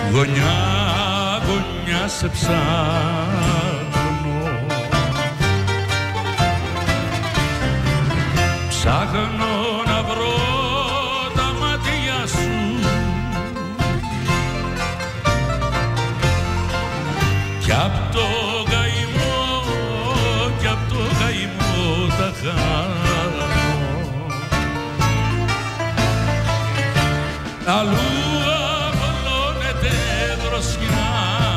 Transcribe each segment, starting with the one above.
Γωνιά, γωνιά σε ψάχνω, ψάχνω να βρω τα μάτια σου κι απ' το καημό, κι απ' το καημό τα χάνω. Αλλού απλώνεται δροσιά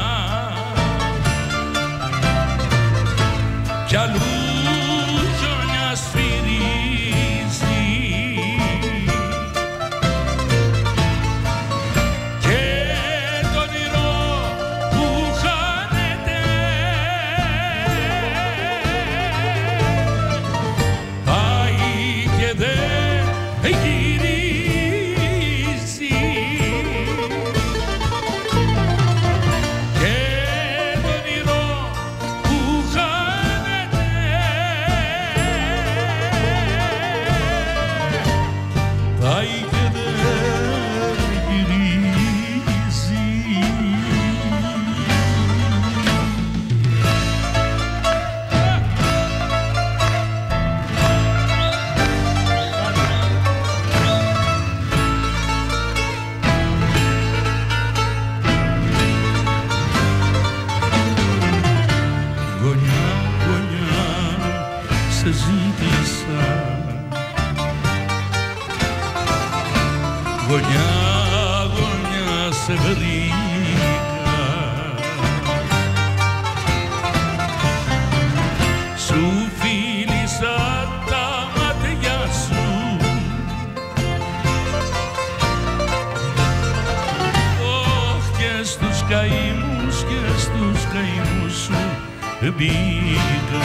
κι αλλού χιόνια σφυρίζει και το όνειρο που χάνεται πάει και δεν γυρίζει. Γωνιά, γωνιά σε βρήκα, σου φίλησα τα μάτια σου, και στους καημούς, και στους καημούς σου μπήκα.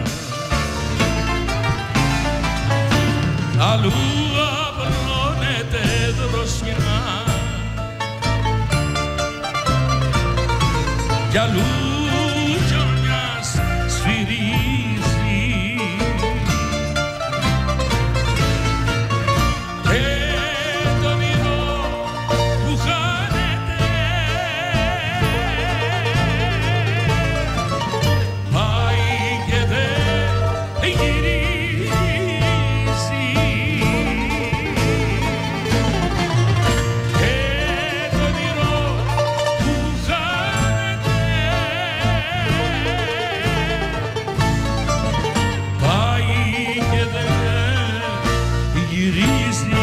Αλλού απλώνεται δροσιά κι αλλού χιόνιας σφυρίζει και το όνειρο που χάνεται πάει και δεν γυρίζει. Γυρίζει